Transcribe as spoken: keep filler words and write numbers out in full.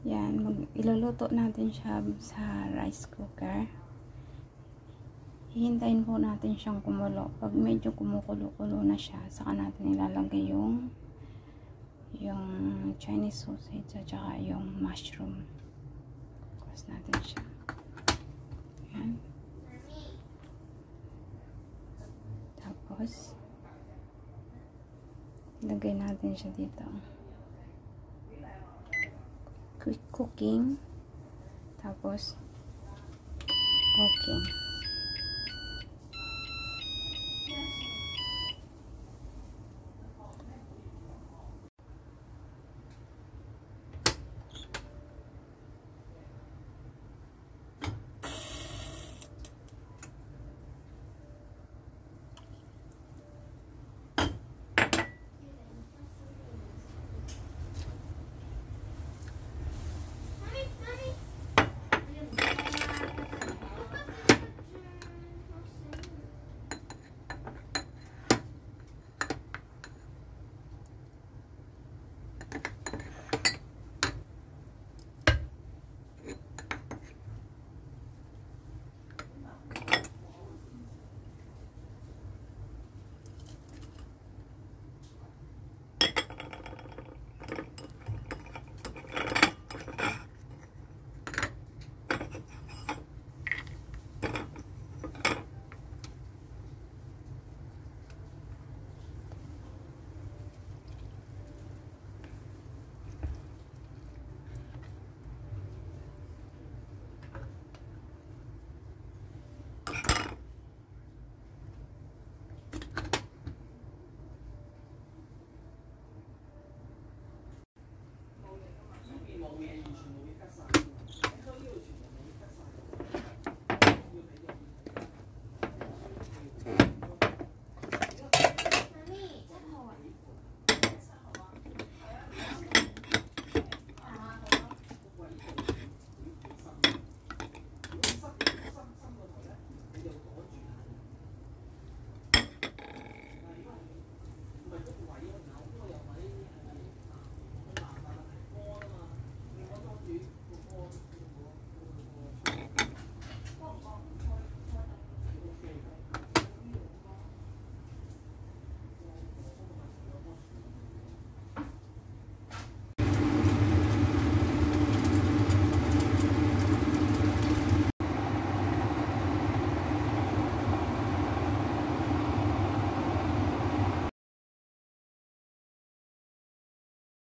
Yan, mag iluluto natin siya sa rice cooker. Hihintayin po natin siyang kumulo. Pag medyo kumukulo-kulo na siya, saka natin ilalagay yung yung Chinese sausage at saka yung mushroom. Close natin siya. Yan. Tapos lagay natin siya dito. Quick cooking. Tapos cooking.